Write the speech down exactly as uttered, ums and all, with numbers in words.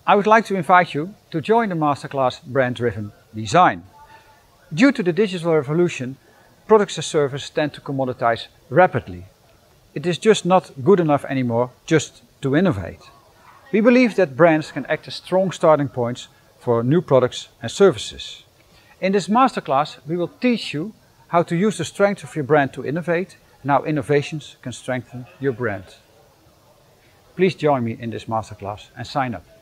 I would like to invite you to join the masterclass Brand-Driven Design. Due to the digital revolution, products and services tend to commoditize rapidly. It is just not good enough anymore just to innovate. We believe that brands can act as strong starting points for new products and services. In this masterclass, we will teach you how to use the strength of your brand to innovate and how innovations can strengthen your brand. Please join me in this masterclass and sign up.